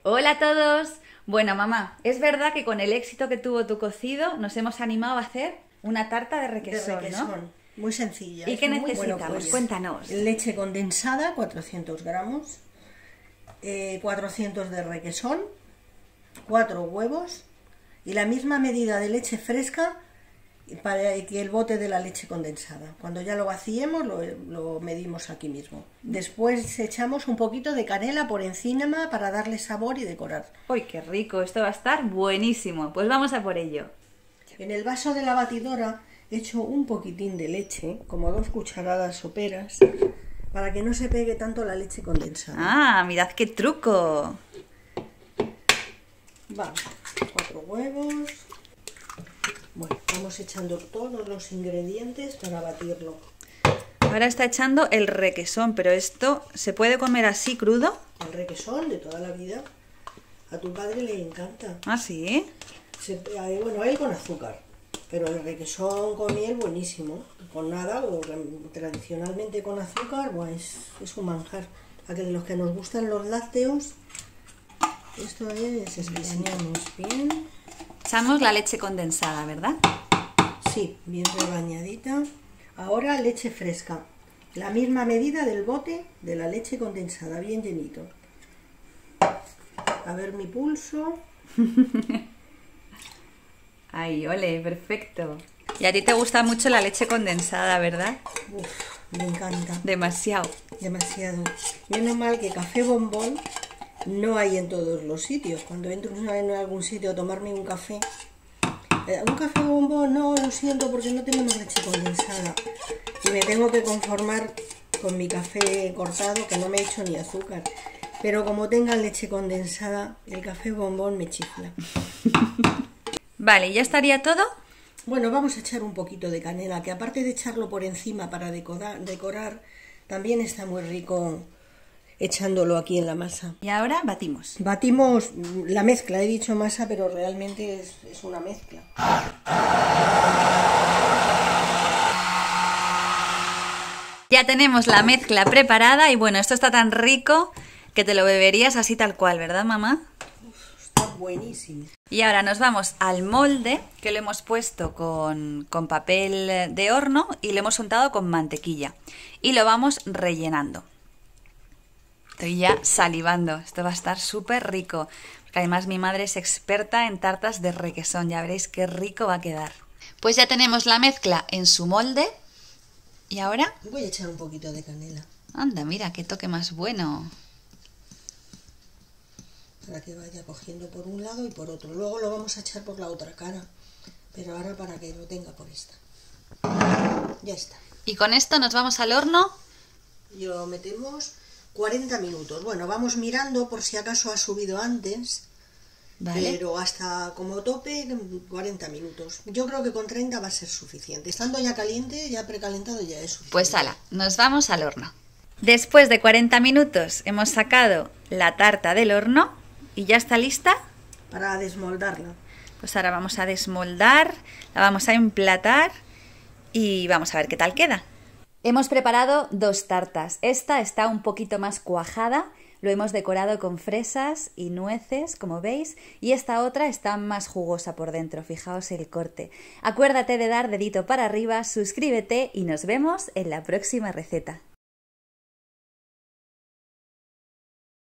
Hola a todos. Bueno, mamá, es verdad que con el éxito que tuvo tu cocido nos hemos animado a hacer una tarta de requesón, ¿no? Muy sencilla. ¿Y qué necesitamos? Bueno, pues, Cuéntanos. Leche condensada, 400 gramos, 400 de requesón, 4 huevos y la misma medida de leche fresca para que el bote de la leche condensada. Cuando ya lo vaciemos lo medimos aquí mismo. Después echamos un poquito de canela por encima para darle sabor y decorar. ¡Uy, qué rico! Esto va a estar buenísimo. Pues vamos a por ello. En el vaso de la batidora echo un poquitín de leche, como 2 cucharadas soperas, para que no se pegue tanto la leche condensada. ¡Ah, mirad qué truco! Vamos, 4 huevos. Bueno, vamos echando todos los ingredientes para batirlo. Ahora está echando el requesón, pero ¿esto se puede comer así crudo? El requesón de toda la vida. A tu padre le encanta. ¿Ah, sí? Bueno, él con azúcar, pero el requesón con miel buenísimo. Con nada, o tradicionalmente con azúcar, pues es un manjar. A que los que nos gustan los lácteos, esto es exquisitamos bien. Echamos la leche condensada, ¿verdad? Sí, bien rebañadita. Ahora leche fresca. La misma medida del bote de la leche condensada, bien llenito. A ver mi pulso. Ay, ole, perfecto. Y a ti te gusta mucho la leche condensada, ¿verdad? Uf, me encanta. Demasiado. Demasiado. Menos mal que café bombón no hay en todos los sitios. Cuando entro en algún sitio a tomarme un café bombón, no, lo siento porque no tenemos leche condensada. Y me tengo que conformar con mi café cortado, que no me he hecho ni azúcar. Pero como tenga leche condensada, el café bombón me chifla. Vale, ¿ya estaría todo? Bueno, vamos a echar un poquito de canela, que aparte de echarlo por encima para decorar, también está muy rico echándolo aquí en la masa. Y ahora batimos. Batimos la mezcla, he dicho masa, pero realmente es una mezcla. Ya tenemos la mezcla preparada y bueno, esto está tan rico que te lo beberías así tal cual, ¿verdad, mamá? Está buenísimo. Y ahora nos vamos al molde que lo hemos puesto con papel de horno y lo hemos untado con mantequilla. Y lo vamos rellenando. Estoy ya salivando, esto va a estar súper rico. Porque además mi madre es experta en tartas de requesón, ya veréis qué rico va a quedar. Pues ya tenemos la mezcla en su molde. ¿Y ahora? Voy a echar un poquito de canela. Anda, mira, qué toque más bueno. Para que vaya cogiendo por un lado y por otro. Luego lo vamos a echar por la otra cara. Pero ahora para que lo tenga por esta. Ya está. Y con esto nos vamos al horno. Y lo metemos 40 minutos. Bueno, vamos mirando por si acaso ha subido antes. Vale. Pero hasta como tope 40 minutos. Yo creo que con 30 va a ser suficiente. Estando ya caliente, ya precalentado, ya es suficiente. Pues ala, nos vamos al horno. Después de 40 minutos hemos sacado la tarta del horno y ya está lista para desmoldarla. Pues ahora vamos a desmoldar, la vamos a emplatar y vamos a ver qué tal queda. Hemos preparado 2 tartas. Esta está un poquito más cuajada, lo hemos decorado con fresas y nueces, como veis, y esta otra está más jugosa por dentro, fijaos el corte. Acuérdate de dar dedito para arriba, suscríbete y nos vemos en la próxima receta.